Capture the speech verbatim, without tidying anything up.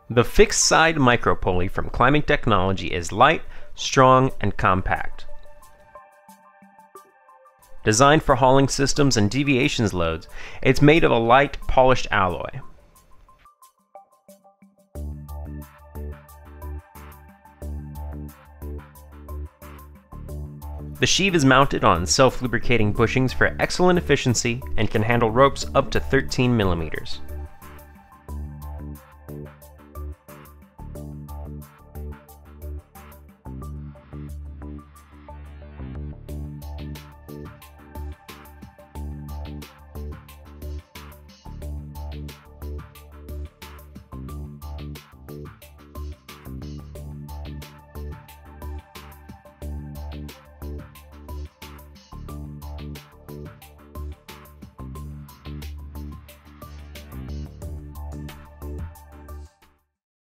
The fixed side micro pulley from Climbing Technology is light, strong, and compact. Designed for hauling systems and deviations loads, it's made of a light, polished alloy. The sheave is mounted on self-lubricating bushings for excellent efficiency and can handle ropes up to thirteen millimeters.